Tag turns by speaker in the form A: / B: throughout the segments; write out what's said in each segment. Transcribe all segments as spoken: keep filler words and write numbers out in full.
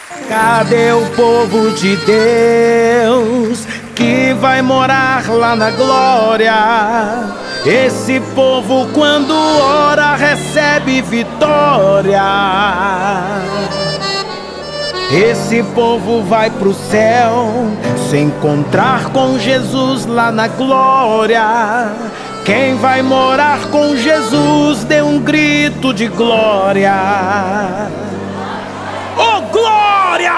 A: Cadê o povo de Deus que vai morar lá na glória? Esse povo quando ora recebe vitória. Esse povo vai pro céu se encontrar com Jesus lá na glória. Quem vai morar com Jesus dê um grito de glória. Oh, glória!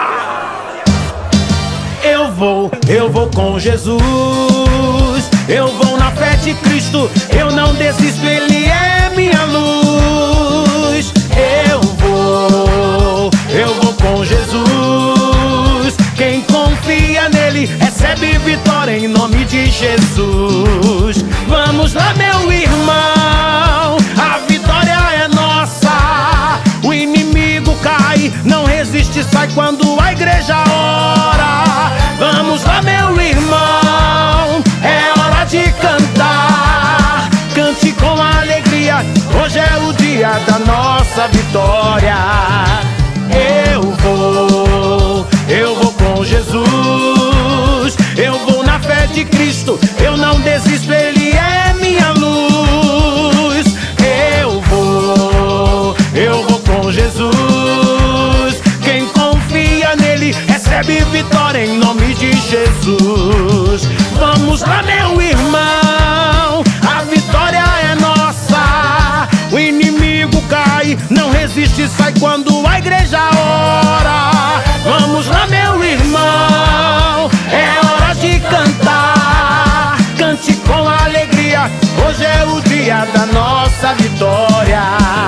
A: Eu vou, eu vou com Jesus. Eu vou na fé de Cristo. Eu não desisto, Ele é minha luz. Eu vou, eu vou com Jesus. Quem confia nele recebe vitória em nome de Jesus. Vamos lá, meu irmão, a vitória é nossa. O inimigo cai, não resiste, sai quando a igreja ora. Vamos lá, meu irmão, é hora de cantar. Cante com alegria, hoje é o dia da nossa vitória. Eu vou, eu vou com Jesus. Eu vou na fé de Cristo, eu não desisto, Ele é minha luz. Eu vou, eu vou com Jesus. Quem confia nele recebe vitória em nome de Jesus. Vamos lá, meu irmão, a vitória é nossa. O inimigo cai, não resiste, sai quando a igreja ora. Vamos lá, meu irmão, é hora de cantar. Cante com alegria, hoje é o dia da nossa vitória.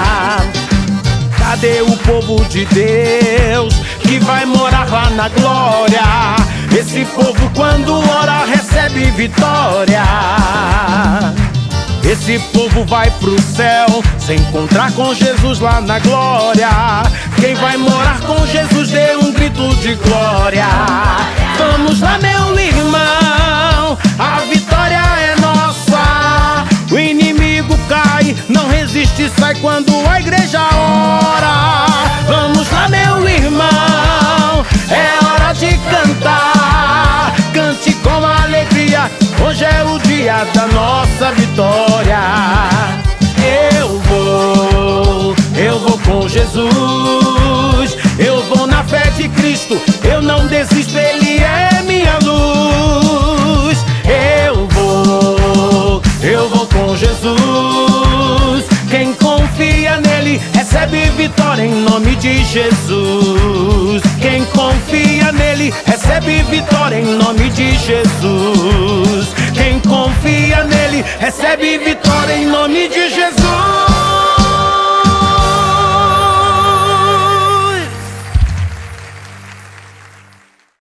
A: Cadê o povo de Deus que vai morar lá na glória? Esse povo quando ora recebe vitória. Esse povo vai pro céu se encontrar com Jesus lá na glória. Quem vai morar com Jesus dê um grito de glória. Vamos lá, meu irmão, a vitória é nossa. O inimigo cai, não resiste, sai quando a igreja ora. Vamos lá, meu irmão, é hora de cantar. Cante com alegria, hoje é o dia da nossa vitória. Eu vou, eu vou com Jesus. Eu vou na fé de Cristo, eu não desisto, Ele é minha luz. Eu vou, eu vou com Jesus. Quem confia nele recebe vitória em nome de Jesus. Quem confia nele recebe vitória em nome de Jesus. Quem confia nele recebe vitória em nome de Jesus.